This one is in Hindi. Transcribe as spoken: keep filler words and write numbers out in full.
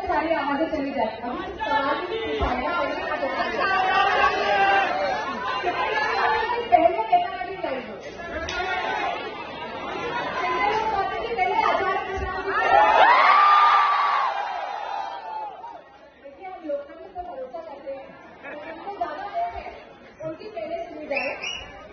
सारी आवाजें चली जाती हैं। सवाल भी नहीं पूछा गया।